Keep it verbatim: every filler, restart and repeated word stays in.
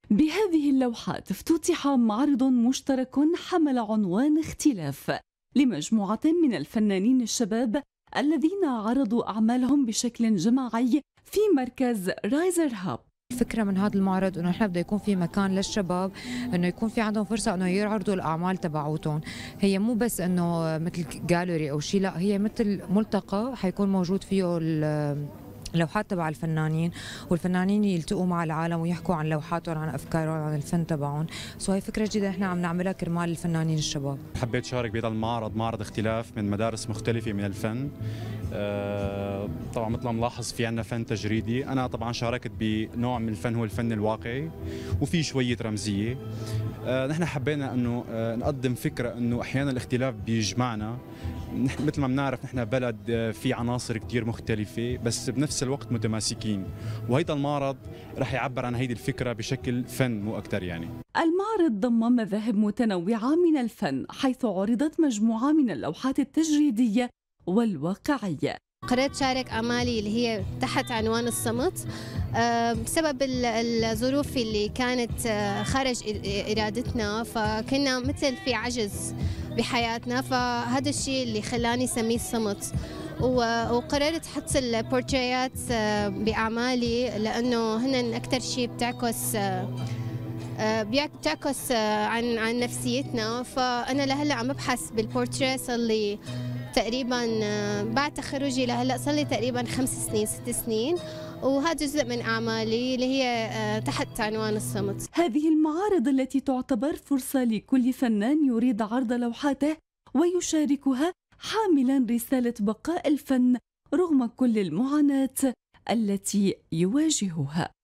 بهذه اللوحات افتتح معرض مشترك حمل عنوان اختلاف لمجموعة من الفنانين الشباب الذين عرضوا أعمالهم بشكل جماعي في مركز رايزر هاب. الفكرة من هذا المعرض انه نحن بده يكون في مكان للشباب انه يكون في عندهم فرصة انه يعرضوا الاعمال تبعوتهم، هي مو بس انه مثل جاليري او شيء، لا هي مثل ملتقى حيكون موجود فيه اللوحات تبع الفنانين، والفنانين يلتقوا مع العالم ويحكوا عن لوحاتهم، عن افكارهم، عن الفن تبعهم، سو هي فكرة جديدة احنا عم نعملها كرمال الفنانين الشباب. حبيت شارك بهذا المعرض، معرض اختلاف من مدارس مختلفة من الفن. أه طبعا مثل ما ملاحظ في عندنا فن تجريدي، انا طبعا شاركت بنوع من الفن هو الفن الواقعي وفي شوية رمزية. أه نحن حبينا انه أه نقدم فكرة انه احيانا الاختلاف بيجمعنا. نحن مثل ما بنعرف نحن بلد في عناصر كثير مختلفة بس بنفس الوقت متماسكين، وهيدا المعرض رح يعبر عن هيدي الفكرة بشكل فن مو أكثر. يعني المعرض ضم مذاهب متنوعة من الفن، حيث عرضت مجموعة من اللوحات التجريدية والواقعية. قررت شارك أعمالي اللي هي تحت عنوان الصمت بسبب الظروف اللي كانت خارج إرادتنا، فكنا مثل في عجز بحياتنا، فهذا الشيء اللي خلاني سميه الصمت. وقررت حط البورتريات بأعمالي لأنه هن أكثر شيء بتعكس بتعكس عن عن نفسيتنا. فأنا لهلا عم ببحث بالبورتريه، صار لي تقريبا بعد تخرجي لهلا صار لي تقريبا خمس سنين ست سنين، وهذا جزء من أعمالي اللي هي تحت عنوان الصمت. هذه المعارض التي تعتبر فرصة لكل فنان يريد عرض لوحاته ويشاركها حاملا رسالة بقاء الفن رغم كل المعاناة التي يواجهها.